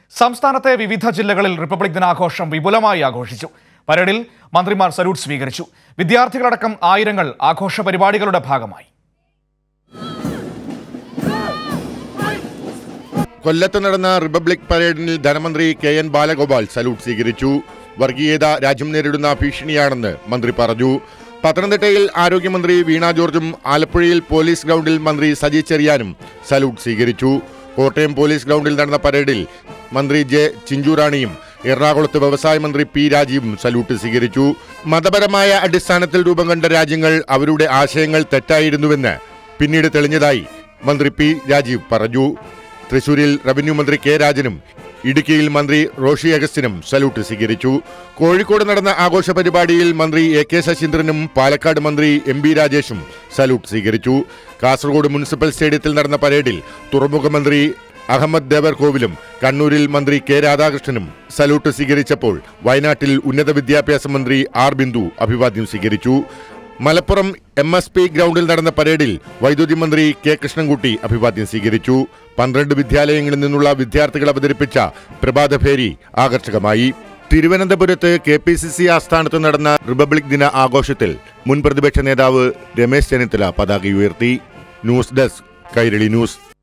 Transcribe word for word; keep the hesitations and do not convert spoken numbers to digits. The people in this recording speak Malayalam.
സംസ്ഥാനത്തെ വിവിധ ജില്ലകളിൽ റിപ്പബ്ലിക് ദിനാഘോഷം വിപുലമായി ആഘോഷിച്ചു. പരേഡിൽ മന്ത്രിമാർ സല്യൂട്ട് സ്വീകരിച്ചു. വിദ്യാർത്ഥികളടക്കം ആയിരങ്ങൾ ആഘോഷ പരിപാടികളുടെ ഭാഗമായി. കൊല്ലത്ത് നടന്ന റിപ്പബ്ലിക് പരേഡിൽ ധനമന്ത്രി കെ എൻ ബാലഗോപാൽ സല്യൂട്ട് സ്വീകരിച്ചു. വർഗീയത രാജ്യം നേരിടുന്ന ഭീഷണിയാണെന്ന് മന്ത്രി പറഞ്ഞു. പത്തനംതിട്ടയിൽ ആരോഗ്യമന്ത്രി വീണ ജോർജും ആലപ്പുഴയിൽ പോലീസ് ഗ്രൗണ്ടിൽ മന്ത്രി സജി ചെറിയാനും സല്യൂട്ട് സ്വീകരിച്ചു. കോട്ടയം പോലീസ് ഗ്രൗണ്ടിൽ നടന്ന പരേഡിൽ മന്ത്രി ജെ ചിഞ്ചുറാണിയും എറണാകുളത്ത് വ്യവസായ മന്ത്രി പി രാജീവും സല്യൂട്ട് സ്വീകരിച്ചു. മതപരമായ അടിസ്ഥാനത്തിൽ രൂപം കണ്ട രാജ്യങ്ങൾ അവരുടെ ആശയങ്ങൾ തെറ്റായിരുന്നുവെന്ന് പിന്നീട് തെളിഞ്ഞതായി മന്ത്രി പി രാജീവ് പറഞ്ഞു. തൃശൂരിൽ റവന്യൂ മന്ത്രി കെ രാജനും ഇടുക്കിയിൽ മന്ത്രി റോഷി അഗസ്റ്റിനും സല്യൂട്ട് സ്വീകരിച്ചു. കോഴിക്കോട് നടന്ന ആഘോഷ പരിപാടിയിൽ മന്ത്രി എ കെ ശശീന്ദ്രനും പാലക്കാട് മന്ത്രി എം ബി രാജേഷും സല്യൂട്ട് സ്വീകരിച്ചു. കാസർഗോഡ് മുനിസിപ്പൽ സ്റ്റേഡിയത്തിൽ നടന്ന പരേഡിൽ തുറമുഖ മന്ത്രി അഹമ്മദ് ദേവർകോവിലും കണ്ണൂരിൽ മന്ത്രി കെ രാധാകൃഷ്ണനും സല്യൂട്ട് സ്വീകരിച്ചപ്പോൾ വയനാട്ടിൽ ഉന്നത വിദ്യാഭ്യാസ മന്ത്രി ആർ ബിന്ദു അഭിവാദ്യം സ്വീകരിച്ചു. മലപ്പുറം എം എസ് പി ഗ്രൗണ്ടിൽ നടന്ന പരേഡിൽ വൈദ്യുതി മന്ത്രി കെ കൃഷ്ണൻകുട്ടി അഭിവാദ്യം സ്വീകരിച്ചു. പന്ത്രണ്ട് വിദ്യാലയങ്ങളിൽ നിന്നുള്ള വിദ്യാർത്ഥികൾ അവതരിപ്പിച്ച പ്രഭാതഭേരി ആകർഷകമായി. തിരുവനന്തപുരത്ത് കെ പി സി സി ആസ്ഥാനത്ത് നടന്ന റിപ്പബ്ലിക് ദിന ആഘോഷത്തിൽ മുൻ പ്രതിപക്ഷ നേതാവ് രമേശ് ചെന്നിത്തല പതാക ഉയർത്തി. News desk Kairali news.